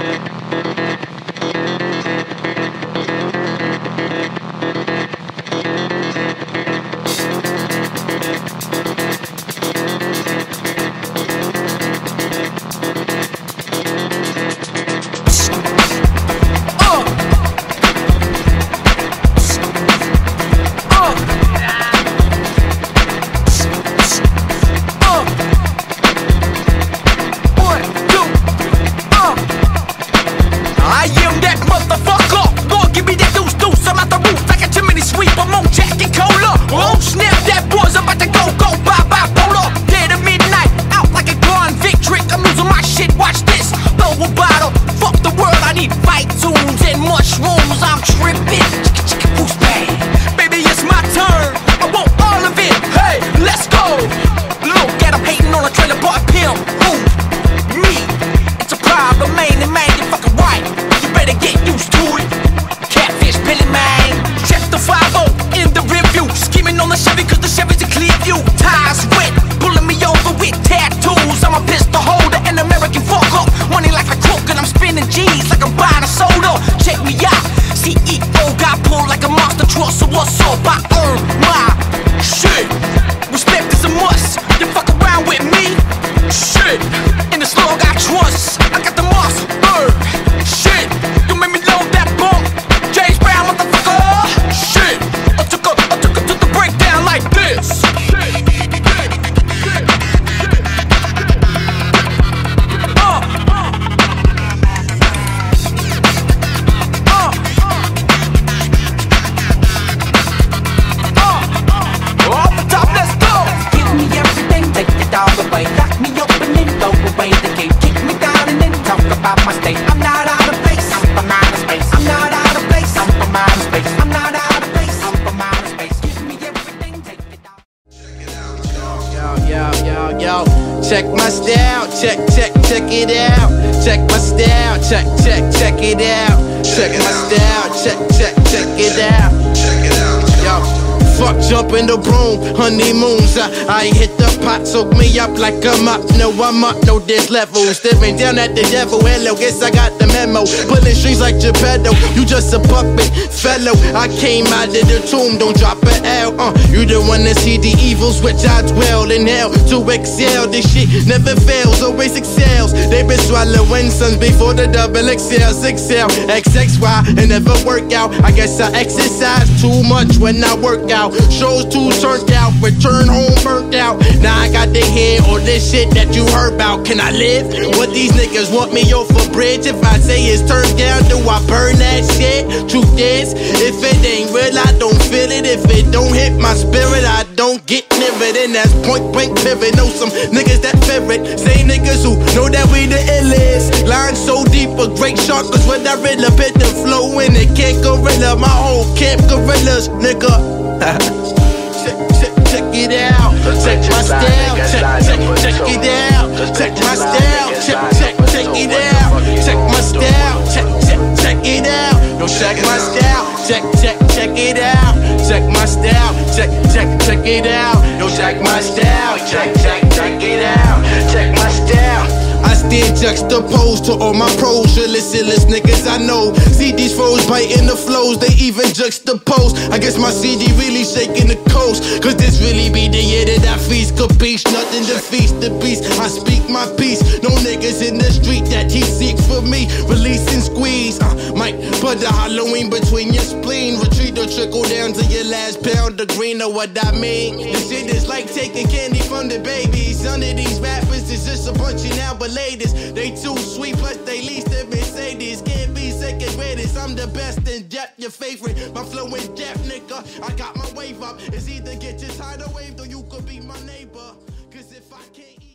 Check my style, check it out. Check my style, check it out. Check my style, check it out. Yo. Fuck jumping the broom, honeymoons. I hit the pot, soak me up like I'm up. No, I'm up, no, there's levels. Staring down at the devil, hello, guess I got the memo. Pulling strings like Geppetto, you just a puppet, fellow. I came out of the tomb, don't drop an L. You the one that see the evils, which I dwell in hell to excel. This shit never fails, always excels. They been swallowing sons before the double XL, 6L, XXY, and never work out. I guess I exercise too much when I work out. Shows too turned out, return home burnt out. Now I got to hear all this shit that you heard about. Can I live? What these niggas want me off a bridge? If I say it's turned down, do I burn that shit? Truth is, if it ain't real, I don't feel it. If it don't hit my spirit, I don't get near it. And that's point blank pivot. Know some niggas that fear it. Say niggas who know that we the illest. Line so deep, a great shark was when I read up at the flow. And it can't gorilla, my whole camp gorillas, nigga. Check it out, check my style, check it out, check my style, check it out, check my style, check it out, yo, check my style, check it out, check my style, check it out, yo, check my style, check it out, check my style. I stand juxtaposed to all my pros, realest niggas I know. See these foes biting the flows, they even juxtapose. I guess my CD really shaking the coast, cause this really be the year that I feast. Capiche, nothing to feast the beast. I speak my peace, no niggas in the street that he seek for me. Release and squeeze, might put the Halloween between your spleen. Retreat or trickle down to your last pound of green, know what I mean? This shit is like taking candy from the babies. Under these rappers, it's just a bunch of now latest. They too sweet, plus they least in Mercedes. Can't be second greatest, I'm the best in depth, your favorite. My flow is depth, nigga. I got my wave up. It's either get your tidal wave or you could be my neighbor. Cause if I can't eat